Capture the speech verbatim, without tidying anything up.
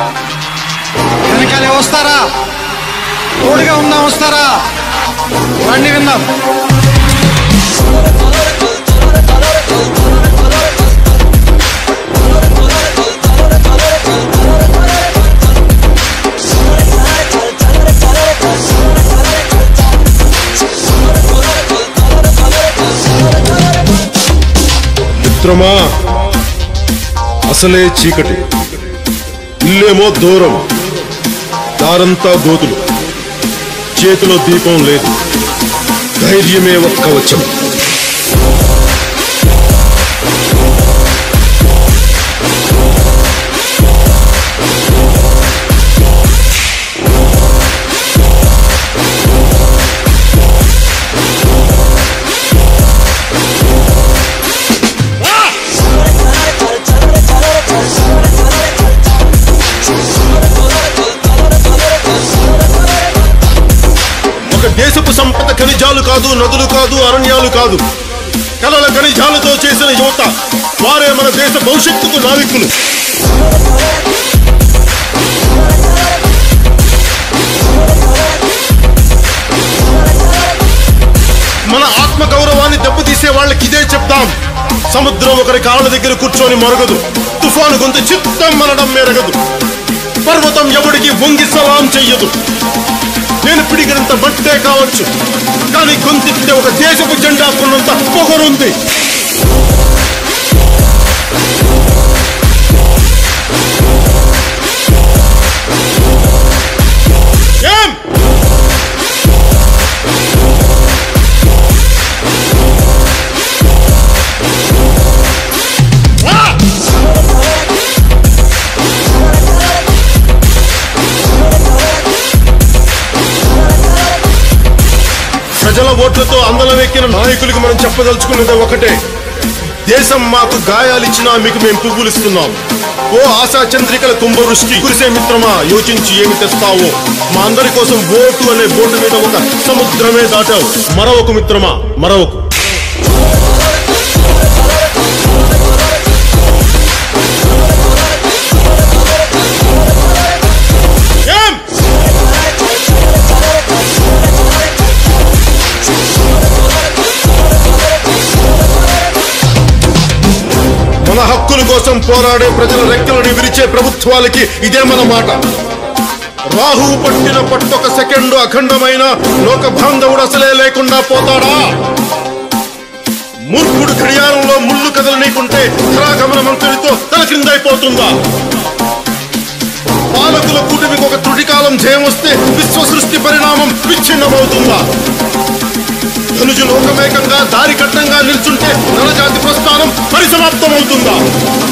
వెనకాలే వస్తారా? తోడుగా ఉందాం, వస్తారా? రండి విందాం. మిత్రమా, అసలే చీకటి, ఇల్లేమో దూరం, దారంతా గోతులు, చేతిలో దీపం లేదు, ధైర్యమే ఒక్క వచ్చం. దేశపు సంపద ఖనిజాలు కాదు, నదులు కాదు, అరణ్యాలు కాదు, కలల ఖనిజాలతో చేసిన యువత, వారే మన దేశ భవిష్యత్తుకు నావికులు. మన ఆత్మ గౌరవాన్ని దెబ్బతీసే వాళ్ళకి ఇదే చెప్తాం. సముద్రం ఒకరి కాళ్ళ దగ్గర కూర్చొని మరగదు, తుఫాను గొంతు చిత్తం మనడం మెరగదు, పర్వతం ఎవడికి వంగి సలాం చెయ్యదు. నేను పిడిగినంత మట్టే కావచ్చు, కానీ గొంతిస్తే ఒక దేశపు జెండా కొన్నంత పొగరుంది. ఏం ప్రజల ఓట్లతో అందలం ఎక్కిన నాయకులకు మనం చెప్పదలుచుకున్నది ఒకటే, దేశం మాకు గాయాలిచ్చినా మీకు మేము పువ్వులిస్తున్నాం. ఓ ఆశా చంద్రికల కుంభవృష్టి కురిసే మిత్రమా, యోచించి ఏమి తెస్తావో. మా అందరి కోసం ఓటు అనే బోర్డు మీద ఒక సముద్రమే దాటావు. మరొక మిత్రమా, మరొక మన హక్కుల కోసం పోరాడే ప్రజల రెక్కలని విరిచే ప్రభుత్వాలకి ఇదే మన మాట. రాహువు పట్టిన పట్టొక సెకండు అఖండమైన లోక బాంధవుడు అసలే లేకుండా పోతాడా? మూర్ఖుడు గడియారంలో ముళ్ళు కదలనీకుంటే ధరాగమన మంత్రితో తల క్రిందైపోతుందా? పాలకుల కూటమికి ఒక త్రుటికాలం జయం వస్తే విశ్వ సృష్టి పరిణామం విచ్ఛిన్నమవుతుందా? ధనుజు లోకమేకంగా దారి కట్టంగా నిల్చుంటే నరజాతి ప్రస్థానం పరిసమాప్తమవుతుందా?